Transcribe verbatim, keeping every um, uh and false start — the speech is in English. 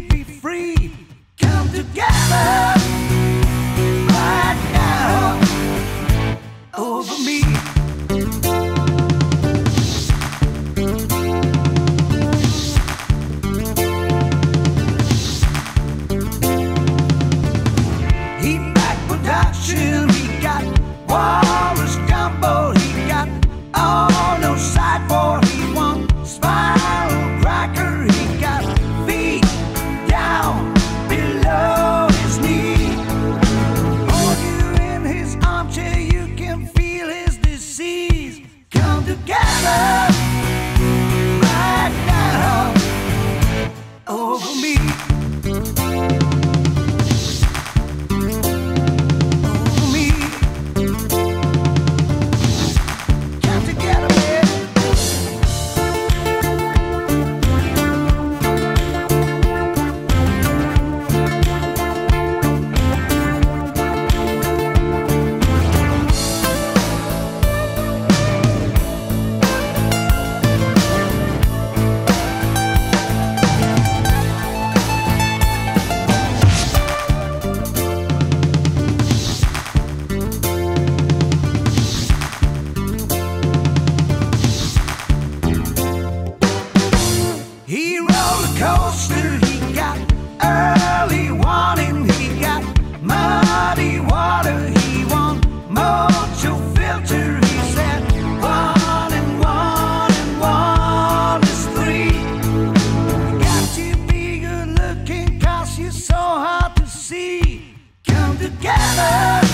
be free. Come together right now over me. Heat back production, he got Wallace Gumbo, he got all no sideboard, he won Spiral Cracker, he got feet down below his knee. Hold you in his armchair, you can feel his disease. Come together right now over me. Coaster, he got early warning, he got muddy water, he won mojo filter, he said one and one and one is three. You got to be good looking cause you're so hard to see. Come together